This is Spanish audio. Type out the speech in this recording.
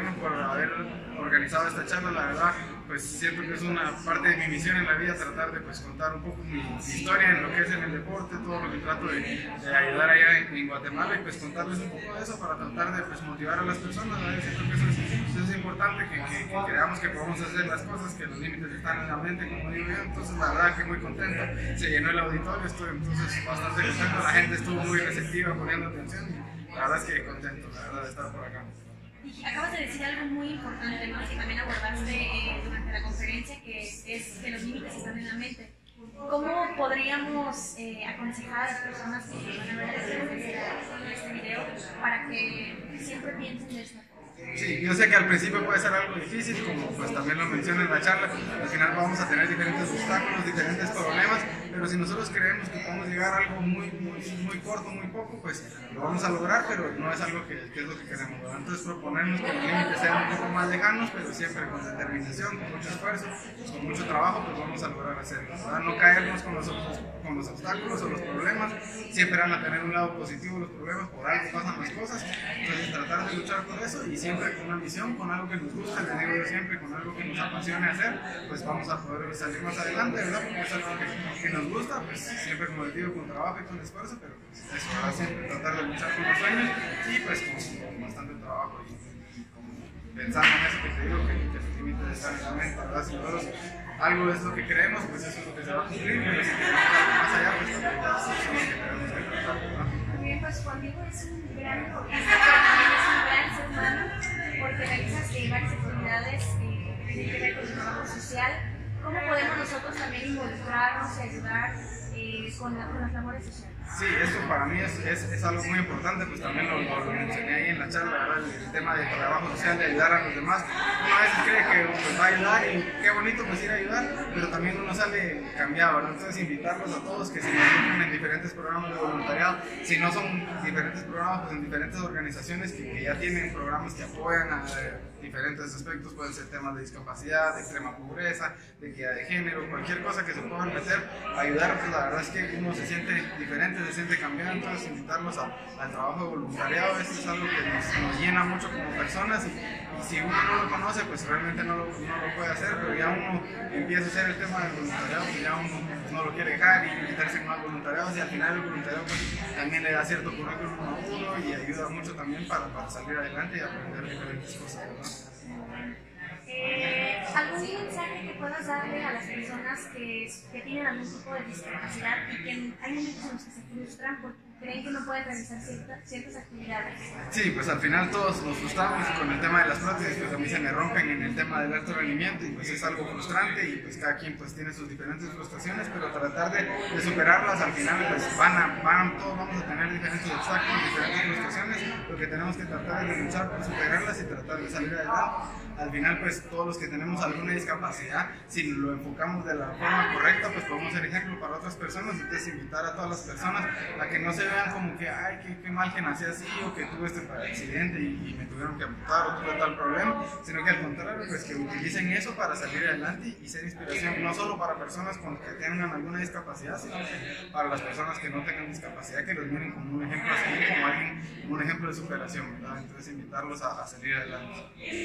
gobierno por haber organizado esta charla. La verdad, pues siento que es una parte de mi misión en la vida tratar de pues, contar un poco mi historia en lo que es en el deporte, todo lo que trato de ayudar allá en Guatemala y pues contarles un poco de eso para tratar de pues, motivar a las personas. ¿Verdad? Siento que eso es importante, que creamos que podemos hacer las cosas, que los límites están en la mente, como digo yo. Entonces la verdad que muy contento, se llenó el auditorio, estoy entonces bastante contento, la gente estuvo muy receptiva poniendo atención y la verdad es que contento, la verdad, de estar por acá. Acabas de decir algo muy importante, ¿no? Que también abordaste durante la conferencia, que es que los límites están en la mente. ¿Cómo podríamos aconsejar a las personas que van a ver este video para que siempre piensen de esta forma? Sí, yo sé que al principio puede ser algo difícil, como pues también lo menciona en la charla, al final vamos a tener diferentes obstáculos, diferentes problemas, pero si nosotros creemos que podemos llegar a algo muy corto, muy poco, pues lo vamos a lograr, pero no es algo que es lo que queremos, ¿verdad? Entonces proponernos que los límites sean un poco más lejanos, pero siempre con determinación, con mucho esfuerzo, pues, con mucho trabajo, pues vamos a lograr hacerlo, ¿verdad? No caernos con los obstáculos o los problemas, siempre van a tener un lado positivo los problemas, por algo pasan las cosas, entonces tratar de luchar por eso y siempre con una misión, con algo que nos gusta, les digo yo siempre, con algo que nos apasione hacer, pues vamos a poder salir más adelante, ¿verdad? Porque es algo que nos gusta, pues siempre como les digo, con trabajo y con esfuerzo, pero pues eso, va siempre tratar de luchar con los sueños y pues con bastante trabajo y como pensando en eso que te digo, que los límites están en la mente, ¿verdad? Si nosotros algo es lo que creemos, pues eso es lo que se va a cumplir, pero si queremos algo más allá, pues también ya es lo que tenemos que tratar, ¿verdad? Muy bien, pues Juan Diego es un gran deportista, pero también es un gran ser humano, porque realizas varias actividades que tienen que ver con el trabajo social. ¿Cómo podemos nosotros también involucrarnos y ayudar con las labores sociales? Sí, eso para mí es algo muy importante, pues también lo mencioné ahí en la charla, ¿verdad? El tema del trabajo social, de ayudar a los demás. Uno a veces cree que pues, va a ayudar y qué bonito pues ir a ayudar, pero también uno sale cambiado, ¿verdad? Entonces invitarlos a todos que se involucren en diferentes programas de voluntariado, si no son diferentes programas, pues en diferentes organizaciones que ya tienen programas que apoyan a diferentes aspectos, pueden ser temas de discapacidad, de extrema pobreza, de equidad de género, cualquier cosa que se puedan meter, ayudar, pues la verdad es que uno se siente diferente, se siente cambiado, entonces invitarlos al trabajo de voluntariado, eso es algo que nos llena mucho como personas y si uno no lo conoce, pues realmente no lo puede hacer, pero ya uno empieza a hacer el tema del voluntariado, pues ya uno no lo quiere dejar y meterse en más voluntariados y al final el voluntariado pues, también le da cierto currículum a uno y ayuda mucho también para salir adelante y aprender diferentes cosas, ¿verdad? ¿Algún mensaje que puedas darle a las personas que tienen algún tipo de discapacidad y que hay momentos en los que se frustran porque creen que no pueden realizar ciertas actividades? Sí, pues al final todos nos frustramos con el tema de las prótesis, pues a mí se me rompen en el tema del alto rendimiento y pues es algo frustrante y pues cada quien pues tiene sus diferentes frustraciones, pero tratar de superarlas al final pues todos vamos a tener diferentes obstáculos, diferentes frustraciones, lo que tenemos que tratar es de luchar por superarlas y tratar de salir adelante. Al final pues todos los que tenemos alguna discapacidad, si lo enfocamos de la forma correcta pues podemos ser ejemplo para otras personas, entonces invitar a todas las personas a que no se vean como que ay qué mal que nací así o que tuve este accidente y me tuvieron que amputar o tuve tal problema, sino que al contrario pues que utilicen eso para salir adelante y ser inspiración no solo para personas que tengan alguna discapacidad, sino que para las personas que no tengan discapacidad, que los miren como un ejemplo a seguir, como un ejemplo de superación, ¿verdad? Entonces invitarlos a salir adelante.